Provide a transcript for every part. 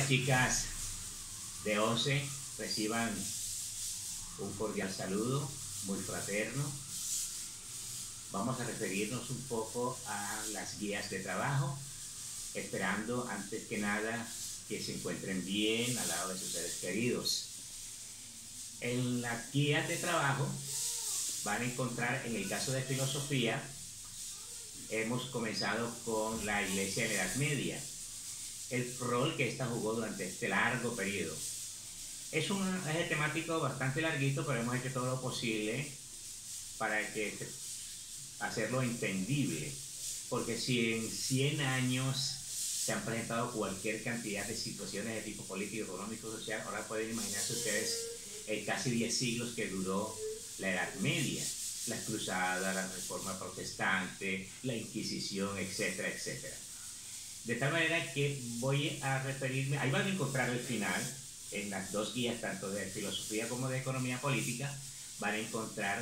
chicas de 11 reciban un cordial saludo, muy fraterno. Vamos a referirnos un poco a las guías de trabajo, esperando antes que nada que se encuentren bien al lado de sus seres queridos. En las guías de trabajo van a encontrar, en el caso de filosofía, hemos comenzado con la Iglesia de la Edad Media, el rol que ésta jugó durante este largo periodo. Es un eje temático bastante larguito, pero hemos hecho todo lo posible para hacerlo entendible, porque si en 100 años se han presentado cualquier cantidad de situaciones de tipo político, económico, social, ahora pueden imaginarse ustedes casi 10 siglos que duró la Edad Media, las cruzadas, la reforma protestante, la Inquisición, etcétera, etcétera. De tal manera que voy a referirme, ahí van a encontrar al final, en las dos guías, tanto de filosofía como de economía política, van a encontrar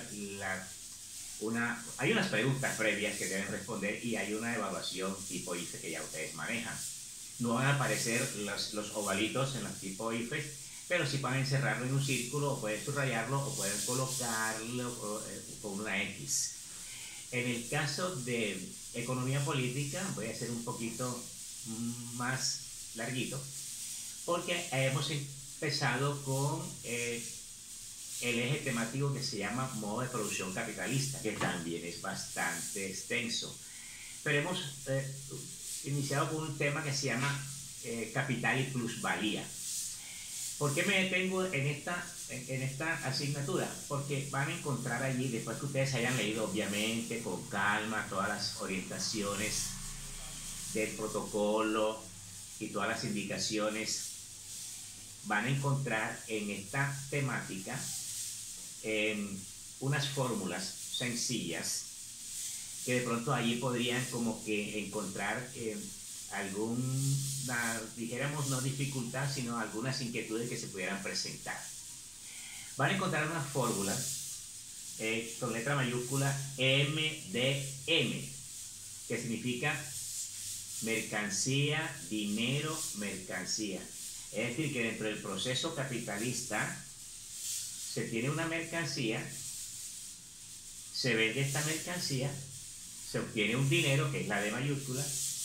hay unas preguntas previas que deben responder y hay una evaluación tipo IFE que ya ustedes manejan. No van a aparecer los ovalitos en los tipo IFE, pero sí pueden encerrarlo en un círculo, o pueden subrayarlo, o pueden colocarlo con una X. En el caso de economía política, voy a hacer un poquito más larguito, porque hemos empezado con el eje temático que se llama modo de producción capitalista, que también es bastante extenso. Pero hemos iniciado con un tema que se llama capital y plusvalía. ¿Por qué me detengo en esta asignatura? Porque van a encontrar allí, después que ustedes hayan leído obviamente con calma todas las orientaciones del protocolo y todas las indicaciones, van a encontrar en esta temática unas fórmulas sencillas que de pronto allí podrían como que encontrar alguna, dijéramos, no dificultad, sino algunas inquietudes que se pudieran presentar. Van a encontrar una fórmula con letra mayúscula MDM, que significa mercancía, dinero, mercancía. Es decir, que dentro del proceso capitalista se tiene una mercancía, se vende esta mercancía, se obtiene un dinero, que es la D mayúscula,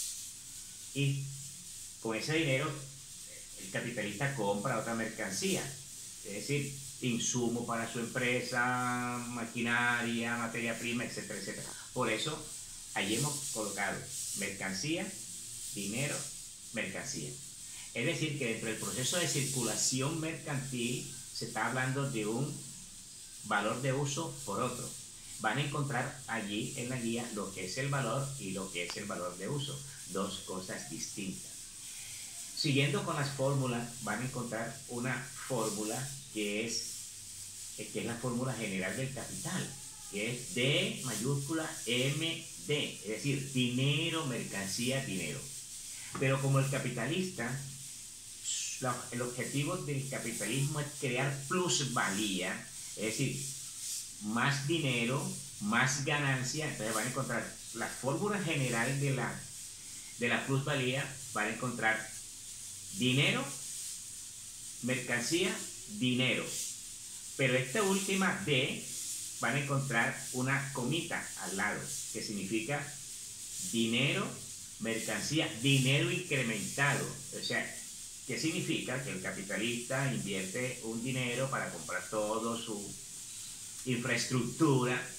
y con ese dinero el capitalista compra otra mercancía, es decir, insumo para su empresa, maquinaria, materia prima, etcétera, etcétera. Por eso, ahí hemos colocado mercancía, dinero, mercancía. Es decir, que dentro del proceso de circulación mercantil se está hablando de un valor de uso por otro. Van a encontrar allí en la guía lo que es el valor y lo que es el valor de uso, dos cosas distintas. Siguiendo con las fórmulas, van a encontrar una fórmula que es la fórmula general del capital, que es D mayúscula MD, es decir, dinero, mercancía, dinero. Pero como el capitalista, el objetivo del capitalismo es crear plusvalía, es decir, más dinero, más ganancia. Entonces van a encontrar la fórmula general de la plusvalía, van a encontrar dinero, mercancía, dinero. Pero esta última D van a encontrar una comita al lado, que significa dinero, mercancía, dinero incrementado. O sea, ¿qué significa? Que el capitalista invierte un dinero para comprar toda su infraestructura,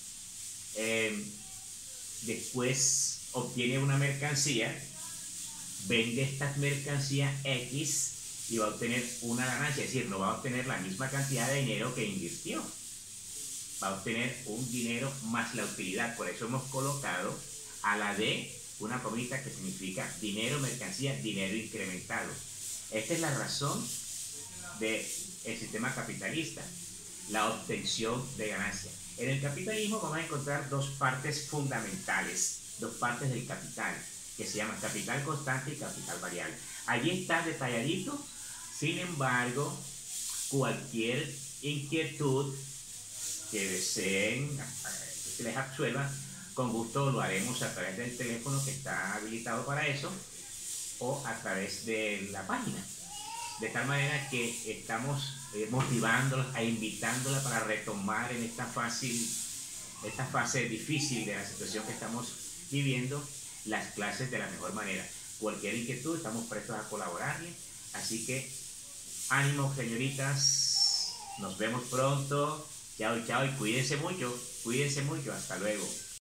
después obtiene una mercancía, vende estas mercancías X y va a obtener una ganancia, es decir, no va a obtener la misma cantidad de dinero que invirtió, va a obtener un dinero más la utilidad. Por eso hemos colocado a la D una comita que significa dinero, mercancía, dinero incrementado. Esta es la razón del sistema capitalista, la obtención de ganancia. En el capitalismo vamos a encontrar dos partes fundamentales, dos partes del capital, que se llaman capital constante y capital variable. Allí está detalladito. Sin embargo, cualquier inquietud que deseen que les absuelva, con gusto lo haremos a través del teléfono que está habilitado para eso, o a través de la página. De tal manera que estamos motivándolos e invitándola para retomar en esta fase difícil de la situación que estamos viviendo, las clases de la mejor manera. Cualquier inquietud, estamos prestos a colaborarle. Así que ánimo, señoritas. Nos vemos pronto. Chao, chao y cuídense mucho. Hasta luego.